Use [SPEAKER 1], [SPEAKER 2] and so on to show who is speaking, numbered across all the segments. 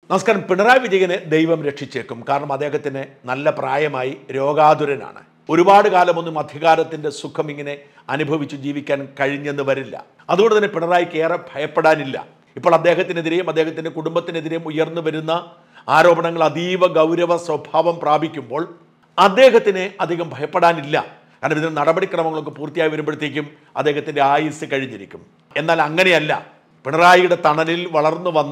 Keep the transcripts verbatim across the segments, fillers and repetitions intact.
[SPEAKER 1] നമസ്കാരം. പിണറായി വിജയനെ ദൈവം രക്ഷിച്ചേക്കും. കാരണം അദ്ദേഹത്തിന് നല്ല പ്രായമായി, രോഗാതുരനാണ്. ഒരുപാട് കാലമൊന്നും അധികാരത്തിൻ്റെ സുഖം ഇങ്ങനെ അനുഭവിച്ചു ജീവിക്കാൻ കഴിഞ്ഞെന്ന് വരില്ല. അതുകൊണ്ട് തന്നെ പിണറായിക്ക് ഏറെ ഭയപ്പെടാനില്ല. ഇപ്പോൾ അദ്ദേഹത്തിനെതിരെയും അദ്ദേഹത്തിൻ്റെ കുടുംബത്തിനെതിരെയും ഉയർന്നു വരുന്ന ആരോപണങ്ങൾ അതീവ ഗൗരവ സ്വഭാവം പ്രാപിക്കുമ്പോൾ അദ്ദേഹത്തിന് അധികം ഭയപ്പെടാനില്ല. കാരണം ഇതിന് നടപടിക്രമങ്ങളൊക്കെ പൂർത്തിയായി വരുമ്പോഴത്തേക്കും അദ്ദേഹത്തിൻ്റെ ആയുസ് കഴിഞ്ഞിരിക്കും. എന്നാൽ അങ്ങനെയല്ല. പിണറായിയുടെ തണലിൽ വളർന്നു വന്ന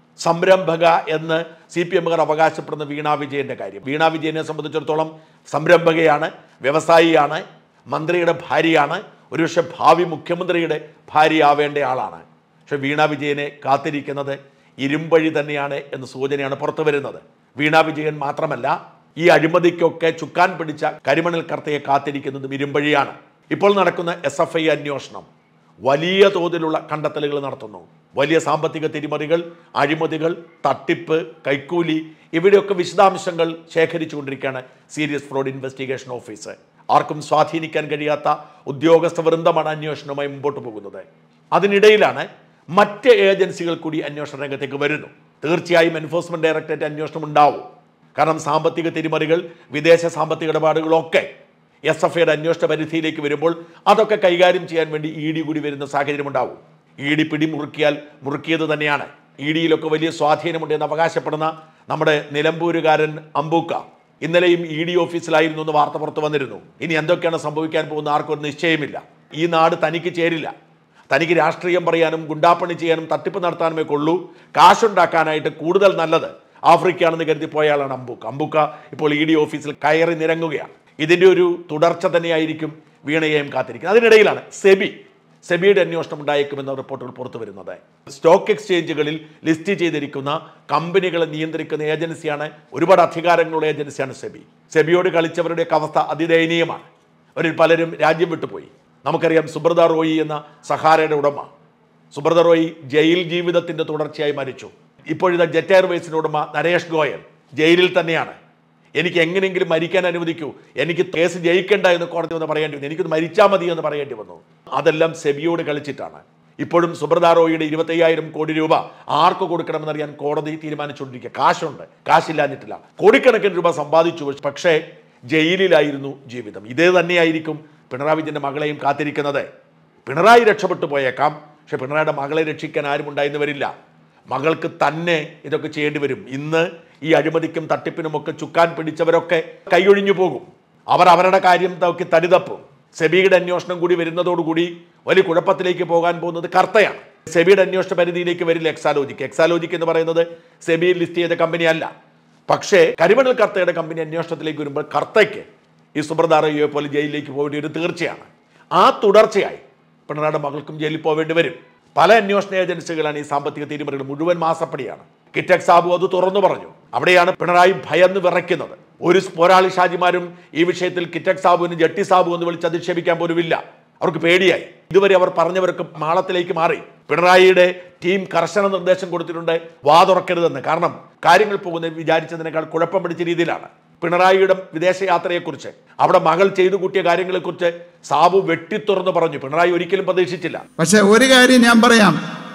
[SPEAKER 1] സംരംഭക എന്ന് സി പി എമ്മുകാർ അവകാശപ്പെടുന്ന വീണ വിജയൻ്റെ കാര്യം. വീണ വിജയനെ സംബന്ധിച്ചിടത്തോളം സംരംഭകയാണ്, വ്യവസായിയാണ്, മന്ത്രിയുടെ ഭാര്യയാണ്, ഒരുപക്ഷെ ഭാവി മുഖ്യമന്ത്രിയുടെ ഭാര്യയാവേണ്ട ആളാണ്. പക്ഷെ വീണ വിജയനെ കാത്തിരിക്കുന്നത് ഇരുമ്പഴി തന്നെയാണ് എന്ന് സൂചനയാണ് പുറത്തു വരുന്നത്. വീണ വിജയൻ മാത്രമല്ല, ഈ അഴിമതിക്കൊക്കെ ചുക്കാൻ പിടിച്ച കരിമണൽ കർത്തയെ കാത്തിരിക്കുന്നതും ഇരുമ്പഴിയാണ്. ഇപ്പോൾ നടക്കുന്ന എസ് എഫ് ഐ അന്വേഷണം വലിയ തോതിലുള്ള കണ്ടെത്തലുകൾ നടത്തുന്നു. വലിയ സാമ്പത്തിക തിരിമറികൾ, അഴിമതികൾ, തട്ടിപ്പ്, കൈക്കൂലി, ഇവിടെയൊക്കെ വിശദാംശങ്ങൾ ശേഖരിച്ചുകൊണ്ടിരിക്കുകയാണ് സീരിയസ് ഫ്രോഡ് ഇൻവെസ്റ്റിഗേഷൻ ഓഫീസ്. ആർക്കും സ്വാധീനിക്കാൻ കഴിയാത്ത ഉദ്യോഗസ്ഥ വൃന്ദമാണ് അന്വേഷണവുമായി മുമ്പോട്ട് പോകുന്നത്. അതിനിടയിലാണ് മറ്റ് ഏജൻസികൾ കൂടി അന്വേഷണ രംഗത്തേക്ക് വരുന്നു. തീർച്ചയായും എൻഫോഴ്സ്മെന്റ് ഡയറക്ടറേറ്റ് അന്വേഷണം ഉണ്ടാവും. കാരണം സാമ്പത്തിക തിരിമറികൾ, വിദേശ സാമ്പത്തിക ഇടപാടുകളൊക്കെ എസ് എഫ് ഐയുടെ അന്വേഷണ പരിധിയിലേക്ക് വരുമ്പോൾ അതൊക്കെ കൈകാര്യം ചെയ്യാൻ വേണ്ടി ഇ ഡി കൂടി വരുന്ന സാഹചര്യം ഉണ്ടാവും. ഇ ഡി പിടി മുറുക്കിയാൽ മുറുക്കിയത് തന്നെയാണ്. ഇ ഡിയിലൊക്കെ വലിയ സ്വാധീനമുണ്ട് എന്ന് അവകാശപ്പെടുന്ന നമ്മുടെ നിലമ്പൂരുകാരൻ അമ്പൂക്ക ഇന്നലെയും ഇ ഡി ഓഫീസിലായിരുന്നു എന്ന് വാർത്ത പുറത്തു വന്നിരുന്നു. ഇനി എന്തൊക്കെയാണ് സംഭവിക്കാൻ പോകുന്ന ആർക്കും ഒരു നിശ്ചയമില്ല. ഈ നാട് തനിക്ക് ചേരില്ല. തനിക്ക് രാഷ്ട്രീയം പറയാനും ഗുണ്ടാപ്പണി ചെയ്യാനും തട്ടിപ്പ് നടത്താനുമേ കൊള്ളൂ. കാശുണ്ടാക്കാനായിട്ട് കൂടുതൽ നല്ലത് ആഫ്രിക്കയാണെന്ന് കരുതി പോയാളാണ് അമ്പൂക്ക. അമ്പൂക്ക ഇപ്പോൾ ഇ ഡി ഓഫീസിൽ കയറി നിരങ്ങുകയാണ്. ഇതിൻ്റെ ഒരു തുടർച്ച തന്നെയായിരിക്കും വീണയെയും കാത്തിരിക്കുന്നത്. അതിനിടയിലാണ് സെബി സെബിയുടെ അന്വേഷണം ഉണ്ടായേക്കുമെന്ന റിപ്പോർട്ടുകൾ പുറത്തു വരുന്നത്. സ്റ്റോക്ക് എക്സ്ചേഞ്ചുകളിൽ ലിസ്റ്റ് ചെയ്തിരിക്കുന്ന കമ്പനികളെ നിയന്ത്രിക്കുന്ന ഏജൻസിയാണ്, ഒരുപാട് അധികാരങ്ങളുള്ള ഏജൻസിയാണ് സെബി. സെബിയോട് കളിച്ചവരുടെയൊക്കെ അവസ്ഥ അതിദയനീയമാണ്. അവരിൽ പലരും രാജ്യം വിട്ടുപോയി. നമുക്കറിയാം സുബ്രത റോയി എന്ന സഹാരയുടെ ഉടമ. സുബ്രത റോയി ജയിൽ ജീവിതത്തിൻ്റെ തുടർച്ചയായി മരിച്ചു. ഇപ്പോഴിതാ ജെറ്റ് എയർവേസിൻ്റെ ഉടമ നരേഷ് ഗോയൽ ജയിലിൽ തന്നെയാണ്. എനിക്ക് എങ്ങനെയെങ്കിലും മരിക്കാൻ അനുവദിക്കൂ, എനിക്ക് കേസ് ജയിക്കേണ്ട എന്ന് കോടതി വന്ന് പറയേണ്ടി വന്നു, എനിക്കൊന്ന് മരിച്ചാൽ മതി എന്ന് പറയേണ്ടി വന്നു. അതെല്ലാം സെബിയോട് കളിച്ചിട്ടാണ്. ഇപ്പോഴും സുബ്രത റോയിയുടെ ഇരുപത്തയ്യായിരം കോടി രൂപ ആർക്ക് കൊടുക്കണമെന്നറിയാൻ കോടതി തീരുമാനിച്ചുകൊണ്ടിരിക്കുക. കാശുണ്ട്, കാശില്ലാഞ്ഞിട്ടില്ല. കോടിക്കണക്കിന് രൂപ സമ്പാദിച്ചു, പക്ഷേ ജയിലിലായിരുന്നു ജീവിതം. ഇതേ തന്നെയായിരിക്കും പിണറായി വിജയൻ്റെ മകളെയും കാത്തിരിക്കുന്നത്. പിണറായി രക്ഷപ്പെട്ടു പോയേക്കാം, പക്ഷെ പിണറായിയുടെ മകളെ രക്ഷിക്കാൻ ആരും ഉണ്ടായെന്ന് വരില്ല. മകൾക്ക് തന്നെ ഇതൊക്കെ ചെയ്യേണ്ടി വരും. ഇന്ന് ഈ അഴിമതിക്കും തട്ടിപ്പിനുമൊക്കെ ചുക്കാൻ പിടിച്ചവരൊക്കെ കൈയൊഴിഞ്ഞു പോകും. അവർ അവരുടെ കാര്യം നോക്കി തടിതപ്പും. സെബിയുടെ അന്വേഷണം കൂടി വരുന്നതോടുകൂടി വലിയ കുഴപ്പത്തിലേക്ക് പോകാൻ പോകുന്നത് കർത്തയാണ്. സെബിയുടെ അന്വേഷണ പരിധിയിലേക്ക് വരില്ല എക്സാലോജിക്ക്. എക്സാലോജിക്ക് എന്ന് പറയുന്നത് സെബിയിൽ ലിസ്റ്റ് ചെയ്ത കമ്പനിയല്ല. പക്ഷേ കരിമണൽ കർത്തയുടെ കമ്പനി അന്വേഷണത്തിലേക്ക് വരുമ്പോൾ കർത്തയ്ക്ക് ഈ സുബ്രത റോയിയെ പോലെ ജയിലിലേക്ക് പോകേണ്ടി ഒരു തീർച്ചയാണ്. ആ തുടർച്ചയായി പിണറായിയുടെ മകൾക്കും ജയിലിൽ പോവേണ്ടി വരും. പല അന്വേഷണ ഏജൻസികളാണ് ഈ സാമ്പത്തിക തിരിമറികൾ മുഴുവൻ മാസപ്പടിയാണ്. കിറ്റക് സാബു അത് തുറന്നു പറഞ്ഞു. അവിടെയാണ് പിണറായി ഭയന്ന് വിറയ്ക്കുന്നത്. ഒരു പോരാളി ഷാജിമാരും ഈ വിഷയത്തിൽ കിറ്റക് സാബുവിന് ജട്ടി സാബു എന്ന് വിളിച്ച് അധിക്ഷേപിക്കാൻ പോലും ഇല്ല. അവർക്ക് പേടിയായി. ഇതുവരെ അവർ പറഞ്ഞവർക്ക് മാളത്തിലേക്ക് മാറി. പിണറായിയുടെ ടീം കർശന നിർദ്ദേശം കൊടുത്തിട്ടുണ്ട്, വാ തുറക്കരുതെന്ന്. കാരണം കാര്യങ്ങൾ പോകുന്നത് വിചാരിച്ചതിനേക്കാൾ കുഴപ്പം പിടിച്ച രീതിയിലാണ്. പിണറായിയുടെ വിദേശയാത്രയെക്കുറിച്ച്, അവിടെ മകൾ ചെയ്തു കൂട്ടിയ കാര്യങ്ങളെക്കുറിച്ച് സാബു വെട്ടിത്തുറന്ന് പറഞ്ഞു. പിണറായി ഒരിക്കലും പ്രതീക്ഷിച്ചില്ല.
[SPEAKER 2] പക്ഷെ ഒരു കാര്യം ഞാൻ പറയാം,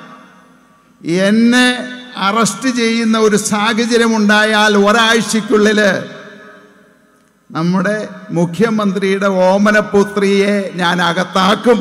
[SPEAKER 2] എന്നെ അറസ്റ്റ് ചെയ്യുന്ന ഒരു സാഹചര്യം ഉണ്ടായാൽ ഒരാഴ്ചക്കുള്ളിൽ നമ്മുടെ മുഖ്യമന്ത്രിയുടെ ഓമനപുത്രിയെ ഞാൻ അകത്താക്കും.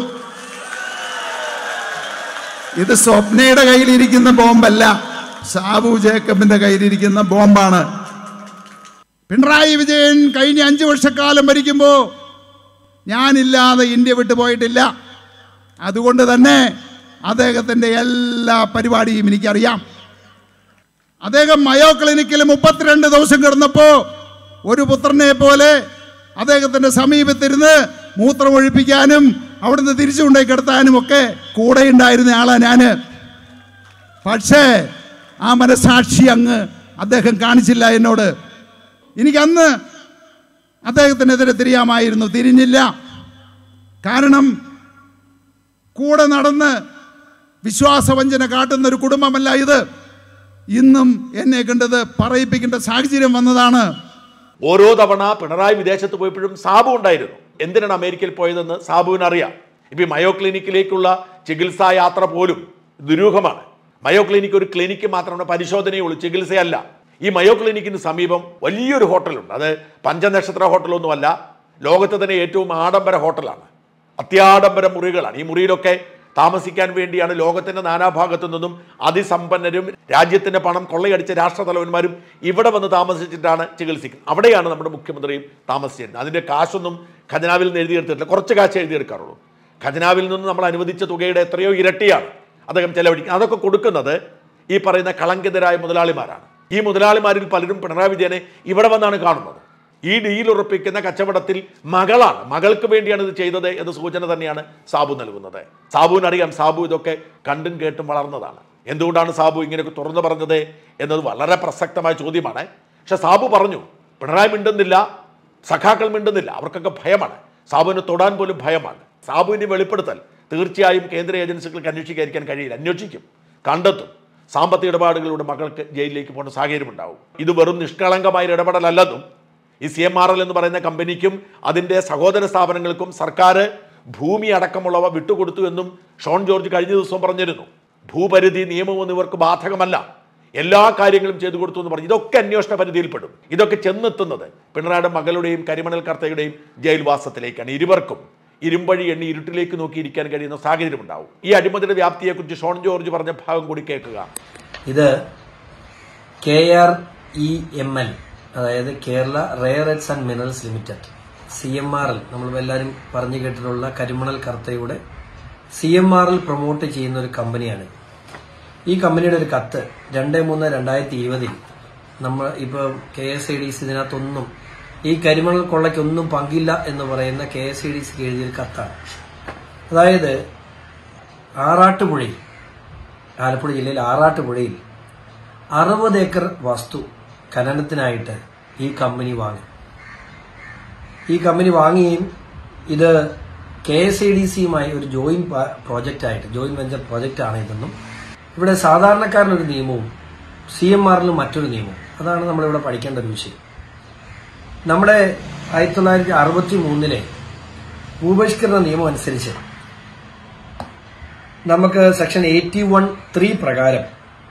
[SPEAKER 2] ഇത് സ്വപ്നയുടെ കയ്യിലിരിക്കുന്ന ബോംബല്ല, സാബു ജേക്കബിന്റെ കയ്യിലിരിക്കുന്ന ബോംബാണ്. പിണറായി വിജയൻ കഴിഞ്ഞ അഞ്ച് വർഷക്കാലം ഭരിക്കുമ്പോൾ ഞാനില്ലാതെ ഇന്ത്യ വിട്ടു പോയിട്ടില്ല. അതുകൊണ്ട് തന്നെ അദ്ദേഹത്തിൻ്റെ എല്ലാ പരിപാടിയും എനിക്കറിയാം. അദ്ദേഹം മയോ ക്ലിനിക്കിൽ മുപ്പത്തിരണ്ട് ദിവസം കിടന്നപ്പോൾ ഒരു പുത്രനെ പോലെ അദ്ദേഹത്തിൻ്റെ സമീപത്തിരുന്ന് മൂത്രമൊഴിപ്പിക്കാനും അവിടുന്ന് തിരിച്ചു കൊണ്ടേ കിടത്താനും ഒക്കെ കൂടെ ഉണ്ടായിരുന്ന ആളാണ് ഞാൻ. പക്ഷേ ആ മനസാക്ഷി അങ്ങ് അദ്ദേഹം കാണിച്ചില്ല എന്നോട്. എനിക്കന്ന് അദ്ദേഹത്തിനെതിരെ തിരിയാമായിരുന്നു, തിരിഞ്ഞില്ല. കാരണം കൂടെ നടന്ന് വിശ്വാസവഞ്ചന കാട്ടുന്ന ഒരു കുടുംബമല്ല ഇത്. ഇന്നും എന്നെ കണ്ടത് പറയിപ്പിക്കേണ്ട സാഹചര്യം വന്നതാണ്.
[SPEAKER 1] ഓരോ തവണ പിണറായി വിദേശത്ത് പോയപ്പോഴും സാബു ഉണ്ടായിരുന്നു. എന്തിനാണ് അമേരിക്കയിൽ പോയതെന്ന് സാബുവിന് അറിയാം. ഇപ്പം മയോ ക്ലിനിക്കിലേക്കുള്ള ചികിത്സാ യാത്ര പോലും ദുരൂഹമാണ്. മയോ ക്ലിനിക് ഒരു ക്ലിനിക്ക് മാത്രമാണ്, പരിശോധനയുള്ളൂ, ചികിത്സയല്ല. ഈ മയോ ക്ലിനിക്കിന് സമീപം വലിയൊരു ഹോട്ടലുണ്ട്. അത് പഞ്ചനക്ഷത്ര ഹോട്ടലൊന്നുമല്ല, ലോകത്തെ തന്നെ ഏറ്റവും ആഡംബര ഹോട്ടലാണ്. അത്യാഡംബര മുറികളാണ്. ഈ മുറിയിലൊക്കെ താമസിക്കാൻ വേണ്ടിയാണ് ലോകത്തിന്റെ നാനാഭാഗത്തു നിന്നും അതിസമ്പന്നരും രാജ്യത്തിന്റെ പണം കൊള്ളയടിച്ച രാഷ്ട്രതലവന്മാരും ഇവിടെ വന്ന് താമസിച്ചിട്ടാണ് ചികിത്സിക്കുന്നത്. അവിടെയാണ് നമ്മുടെ മുഖ്യമന്ത്രിയും താമസിച്ചിരുന്നത്. അതിന്റെ കാശൊന്നും ഖജനാവിൽ നിന്ന് എഴുതിയെടുത്തിട്ടില്ല, കുറച്ച് കാശ് എഴുതിയെടുക്കാറുള്ളൂ. ഖജനാവിൽ നിന്ന് നമ്മൾ അനുവദിച്ച തുകയുടെ എത്രയോ ഇരട്ടിയാണ് അദ്ദേഹം ചെലവഴിക്കുന്നത്. അതൊക്കെ കൊടുക്കുന്നത് ഈ പറയുന്ന കളങ്കിതരായ മുതലാളിമാരാണ്. ഈ മുതലാളിമാരിൽ പലരും പിണറായി വിജയനെ ഇവിടെ വന്നാണ് കാണുന്നത്. ഈ ഡീൽ ഉറപ്പിക്കുന്ന കച്ചവടത്തിൽ മകളാണ്, മകൾക്ക് വേണ്ടിയാണ് ഇത് ചെയ്തത് എന്ന സൂചന തന്നെയാണ് സാബു നൽകുന്നത്. സാബുവിനറിയാം സാബു ഇതൊക്കെ കണ്ടും കേട്ടും വളർന്നതാണ്. എന്തുകൊണ്ടാണ് സാബു ഇങ്ങനെയൊക്കെ തുറന്നു പറഞ്ഞത് എന്നത് വളരെ പ്രസക്തമായ ചോദ്യമാണ്. പക്ഷെ സാബു പറഞ്ഞു, പിണറായി മിണ്ടുന്നില്ല, സഖാക്കൾ മിണ്ടുന്നില്ല, അവർക്കൊക്കെ ഭയമാണ്, സാബുവിനെ തൊടാൻ പോലും ഭയമാണ്. സാബുവിൻ്റെ വെളിപ്പെടുത്തൽ തീർച്ചയായും കേന്ദ്ര ഏജൻസികൾക്ക് അന്വേഷിക്കാതിരിക്കാൻ കഴിയില്ല, അന്വേഷിക്കും, കണ്ടെത്തും. സാമ്പത്തിക ഇടപാടുകളിലൂടെ മകൾക്ക് ജയിലിലേക്ക് പോകുന്ന സാഹചര്യം ഉണ്ടാവും. ഇത് വെറും നിഷ്കളങ്കമായ ഇടപെടലല്ലെന്നും ഈ സി എം ആർ എൽ എന്ന് പറയുന്ന കമ്പനിക്കും അതിൻ്റെ സഹോദര സ്ഥാപനങ്ങൾക്കും സർക്കാർ ഭൂമി അടക്കമുള്ളവ വിട്ടുകൊടുത്തു എന്നും ഷോൺ ജോർജ് കഴിഞ്ഞ ദിവസം പറഞ്ഞിരുന്നു. ഭൂപരിധി നിയമമൊന്നും ഇവർക്ക് ബാധകമല്ല, എല്ലാ കാര്യങ്ങളും ചെയ്തു കൊടുത്തു എന്ന് പറഞ്ഞു. ഇതൊക്കെ അന്വേഷണ പരിധിയിൽപ്പെടും. ഇതൊക്കെ ചെന്നെത്തുന്നത് പിണറായിയുടെ മകളുടെയും കരിമണൽ കർത്തയുടെയും ജയിൽവാസത്തിലേക്കാണ്. ഇരുവർക്കും ഇരുമ്പഴി എണ്ണി ഇരുട്ടിലേക്ക് നോക്കിയിരിക്കാൻ കഴിയുന്ന സാഹചര്യം ഉണ്ടാവും. ഈ അഴിമതിയുടെ വ്യാപ്തിയെക്കുറിച്ച് ഷോൺ ജോർജ് പറഞ്ഞ ഭാഗം കൂടി കേൾക്കുക.
[SPEAKER 3] ഇത് K R E M L, അതായത് Kerala rare earth and minerals limited, C M R L, നമ്മൾ എല്ലാവരും പറഞ്ഞു കേട്ടിട്ടുള്ള കരിമണൽ കർത്തയുടെ C M R L promote ചെയ്യുന്ന ഒരു കമ്പനിയാണ്. ഈ കമ്പനിയുടെ ഒരു കത്ത് രണ്ട് മൂന്ന് രണ്ടായിരത്തി ഇരുപതിൽ നമ്മൾ ഇപ്പോൾ K S I D C ഇതിനകത്തൊന്നും ഈ കരിമണൽ കൊള്ളയ്ക്കൊന്നും പങ്കില്ല എന്ന് പറയുന്ന കെ എസ് ഐ ഡി സിക്ക് എഴുതിയൊരു കത്താണ്. അതായത് ആറാട്ടുപുഴയിൽ, ആലപ്പുഴ ജില്ലയിൽ ആറാട്ടുപുഴയിൽ അറുപത് ഏക്കർ വസ്തു ഖനനത്തിനായിട്ട് ഈ കമ്പനി വാങ്ങി. ഈ കമ്പനി വാങ്ങുകയും ഇത് കെ എസ് ഐ ഡി സിയുമായി ഒരു ജോയിന്റ് പ്രോജക്റ്റ് ആയിട്ട്, ജോയിന്റ് വെഞ്ചർ പ്രോജക്റ്റ് ആണ് ഇതെന്നും ഇവിടെ സാധാരണക്കാരനൊരു നിയമവും സി എം ആറിലും മറ്റൊരു നിയമവും, അതാണ് നമ്മളിവിടെ പഠിക്കേണ്ട ഒരു വിഷയം. നമ്മുടെ ആയിരത്തി തൊള്ളായിരത്തി അറുപത്തി മൂന്നിലെ ഭൂപരിഷ്കരണ നിയമം അനുസരിച്ച് നമുക്ക് സെക്ഷൻ എയ്റ്റി വൺ ത്രീ പ്രകാരം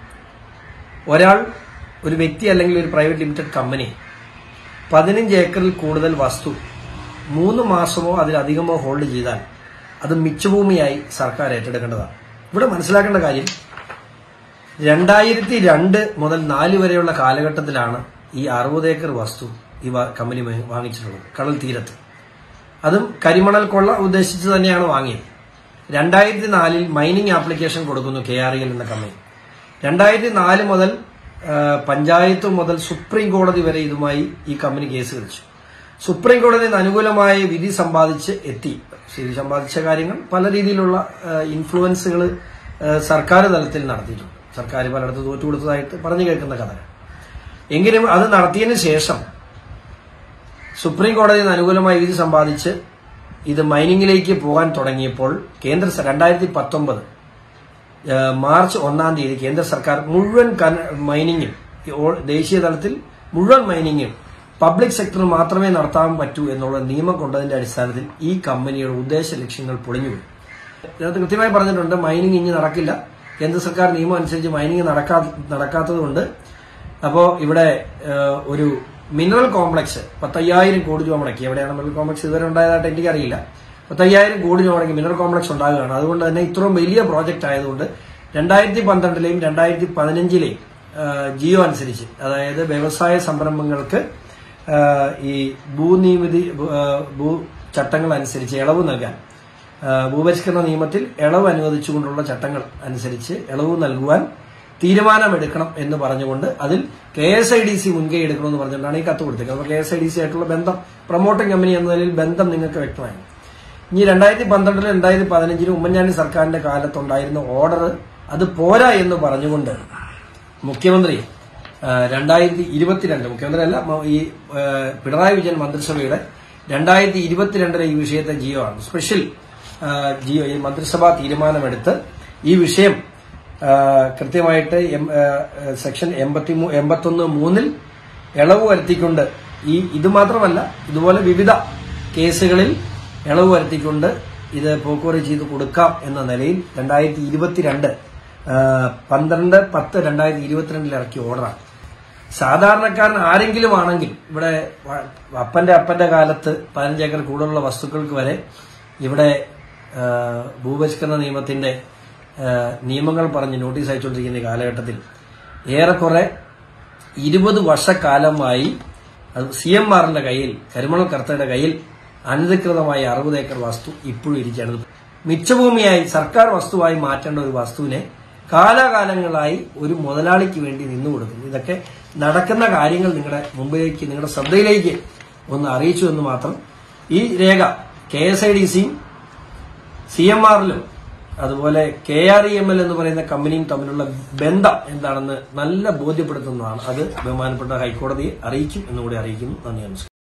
[SPEAKER 3] ഒരാൾ, ഒരു വ്യക്തി അല്ലെങ്കിൽ ഒരു പ്രൈവറ്റ് ലിമിറ്റഡ് കമ്പനി പതിനഞ്ച് ഏക്കറിൽ കൂടുതൽ വസ്തു മൂന്ന് മാസമോ അതിലധികമോ ഹോൾഡ് ചെയ്താൽ അത് മിച്ചഭൂമിയായി സർക്കാർ ഏറ്റെടുക്കേണ്ടതാണ്. ഇവിടെ മനസ്സിലാക്കേണ്ട കാര്യം, രണ്ടായിരത്തി രണ്ട് മുതൽ നാല് വരെയുള്ള കാലഘട്ടത്തിലാണ് ഈ അറുപത് ഏക്കർ വസ്തു ഈ കമ്പനി വാങ്ങിച്ചിട്ടുള്ളത് കടൽ തീരത്ത്. അതും കരിമണൽ കൊള്ള ഉദ്ദേശിച്ച് തന്നെയാണ് വാങ്ങിയത്. രണ്ടായിരത്തി നാലിൽ മൈനിങ് ആപ്ലിക്കേഷൻ കൊടുക്കുന്നു കെ ആർ ഇ എൽ എന്ന കമ്പനി. രണ്ടായിരത്തി നാല് മുതൽ പഞ്ചായത്ത് മുതൽ സുപ്രീം കോടതി വരെ ഇതുമായി ഈ കമ്പനി കേസ് കളിച്ചു. സുപ്രീം കോടതിയിൽ അനുകൂലമായ വിധി സമ്പാദിച്ച് എത്തി. വിധി സമ്പാദിച്ച കാര്യങ്ങൾ പല രീതിയിലുള്ള ഇൻഫ്ലുവൻസുകൾ സർക്കാർ തലത്തിൽ നടത്തിയിട്ടുണ്ട്. സർക്കാർ പലയിടത്ത് തോറ്റുകൊടുത്തതായിട്ട് പറഞ്ഞു കേൾക്കുന്ന കഥകൾ. എങ്കിലും അത് നടത്തിയതിനു ശേഷം സുപ്രീം കോടതിയിൽ നിന്ന് അനുകൂലമായ വിധി സമ്പാദിച്ച് ഇത് മൈനിങ്ങിലേക്ക് പോകാൻ തുടങ്ങിയപ്പോൾ കേന്ദ്ര രണ്ടായിരത്തി പത്തൊമ്പത് മാർച്ച് ഒന്നാം തീയതി കേന്ദ്ര സർക്കാർ മുഴുവൻ മൈനിങ്ങും, ദേശീയ തലത്തിൽ മുഴുവൻ മൈനിങ്ങും പബ്ലിക് സെക്ടറിൽ മാത്രമേ നടത്താൻ പറ്റൂ എന്നുള്ള നിയമം കൊണ്ടതിന്റെ അടിസ്ഥാനത്തിൽ ഈ കമ്പനിയുടെ ഉദ്ദേശ ലക്ഷ്യങ്ങൾ പൊളിഞ്ഞുപോയി. ഇതിനകത്ത് കൃത്യമായി പറഞ്ഞിട്ടുണ്ട്, മൈനിങ് ഇനി നടക്കില്ല. കേന്ദ്ര സർക്കാർ നിയമം അനുസരിച്ച് മൈനിങ് നടക്കാ നടക്കാത്തതുകൊണ്ട് അപ്പോൾ ഇവിടെ ഒരു മിനറൽ കോംപ്ലക്സ് പത്തയ്യായിരം കോടി രൂപ മുടക്കി, എവിടെയാണ് മിനറൽ കോംപ്ലക്സ് ഇതുവരെ ഉണ്ടായതായിട്ട് എനിക്കറിയില്ല, പത്തയ്യായിരം കോടി രൂപ മുടക്കി മിനറൽ കോംപ്ലക്സ് ഉണ്ടാകുകയാണ്. അതുകൊണ്ട് തന്നെ ഇത്രയും വലിയ പ്രോജക്റ്റ് ആയതുകൊണ്ട് രണ്ടായിരത്തി പന്ത്രണ്ടിലെയും രണ്ടായിരത്തി പതിനഞ്ചിലെയും ജിയോ അനുസരിച്ച്, അതായത് വ്യവസായ സംരംഭങ്ങൾക്ക് ഈ ഭൂനിയമതി ഭൂ ചട്ടങ്ങൾ അനുസരിച്ച് ഇളവ് നൽകാൻ, ഭൂപരിഷ്കരണ നിയമത്തിൽ ഇളവ് അനുവദിച്ചുകൊണ്ടുള്ള ചട്ടങ്ങൾ അനുസരിച്ച് ഇളവ് നൽകുവാൻ തീരുമാനമെടുക്കണം എന്ന് പറഞ്ഞുകൊണ്ട് അതിൽ K S I D C മുൻകൈ എടുക്കണമെന്ന് പറഞ്ഞുകൊണ്ടാണ് ഈ കത്ത് കൊടുത്തത്. അപ്പോൾ K S I D C ആയിട്ടുള്ള ബന്ധം, പ്രൊമോട്ടിംഗ് കമ്പനി എന്ന നിലയിൽ ബന്ധം നിങ്ങൾക്ക് വ്യക്തമായി. ഇനി രണ്ടായിരത്തി പന്ത്രണ്ടിലും രണ്ടായിരത്തി പതിനഞ്ചിലും ഉമ്മൻചാണ്ടി സർക്കാരിന്റെ കാലത്തുണ്ടായിരുന്ന ഓർഡർ അത് പോരാ എന്ന് പറഞ്ഞുകൊണ്ട് മുഖ്യമന്ത്രി രണ്ടായിരത്തി ഇരുപത്തിരണ്ട് മുഖ്യമന്ത്രി അല്ല ഈ പിണറായി വിജയൻ മന്ത്രിസഭയുടെ രണ്ടായിരത്തി ഇരുപത്തിരണ്ടിലെ ഈ വിഷയത്തെ ജിയോ ആണ് സ്പെഷ്യൽ ജിയോ ഈ മന്ത്രിസഭാ തീരുമാനമെടുത്ത് ഈ വിഷയം കൃത്യമായിട്ട് സെക്ഷൻ എൺപത്തി എൺപത്തൊന്ന് മൂന്നിൽ ഇളവ് വരുത്തിക്കൊണ്ട്, ഈ ഇത് മാത്രമല്ല ഇതുപോലെ വിവിധ കേസുകളിൽ ഇളവ് വരുത്തിക്കൊണ്ട് ഇത് പോക്കുവരവ് ചെയ്ത് കൊടുക്കാം എന്ന നിലയിൽ രണ്ടായിരത്തി ഇരുപത്തിരണ്ട് പന്ത്രണ്ട് പത്ത് രണ്ടായിരത്തി ഇരുപത്തിരണ്ടിൽ ഇറക്കിയ ഓർഡറാണ്. സാധാരണക്കാരൻ ആരെങ്കിലും ആണെങ്കിൽ ഇവിടെ അപ്പന്റെ അപ്പന്റെ കാലത്ത് പതിനഞ്ച് ഏക്കർ കൂടുതലുള്ള വസ്തുക്കൾക്ക് വരെ ഇവിടെ ഭൂപരിഷ്കരണ നിയമത്തിന്റെ നിയമങ്ങൾ പറഞ്ഞ് നോട്ടീസ് അയച്ചുകൊണ്ടിരിക്കുന്ന കാലഘട്ടത്തിൽ ഏറെക്കുറെ ഇരുപത് വർഷക്കാലമായി സി എം ആറിന്റെ കയ്യിൽ, കരിമണൽ കർത്തയുടെ കയ്യിൽ അനധികൃതമായി അറുപത് ഏക്കർ വസ്തു ഇപ്പോഴും ഇരിക്കുകയാണ്. മിച്ചഭൂമിയായി സർക്കാർ വസ്തുവായി മാറ്റേണ്ട ഒരു വസ്തുവിനെ കാലാകാലങ്ങളായി ഒരു മുതലാളിക്ക് വേണ്ടി നിന്നു കൊടുക്കുന്നു. ഇതൊക്കെ നടക്കുന്ന കാര്യങ്ങൾ നിങ്ങളുടെ മുമ്പിലേക്ക്, നിങ്ങളുടെ ശ്രദ്ധയിലേക്ക് ഒന്ന് അറിയിച്ചു എന്ന് മാത്രം. ഈ രേഖ കെ എസ് ഐ ഡി സിയും സി എം ആറിലും അതുപോലെ K R E M L എന്ന് പറയുന്ന കമ്പനിയും തമ്മിലുള്ള ബന്ധം എന്താണെന്ന് നല്ല ബോധ്യപ്പെടുത്തുന്നതാണ്. അത് ബഹുമാനപ്പെട്ട ഹൈക്കോടതിയെ അറിയിക്കും എന്നുകൂടി അറിയിക്കുന്നു. നന്ദി, നമസ്കാരം.